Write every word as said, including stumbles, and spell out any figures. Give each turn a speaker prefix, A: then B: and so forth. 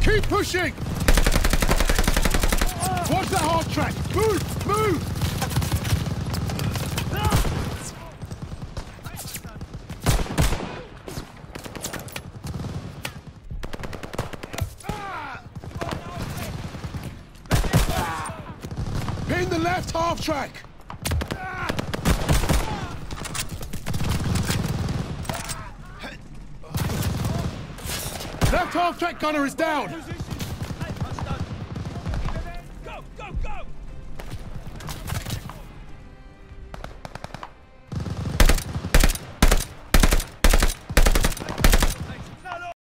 A: Keep pushing! Watch that half track! Move! Move! Pin the left half track! Left half track gunner is down!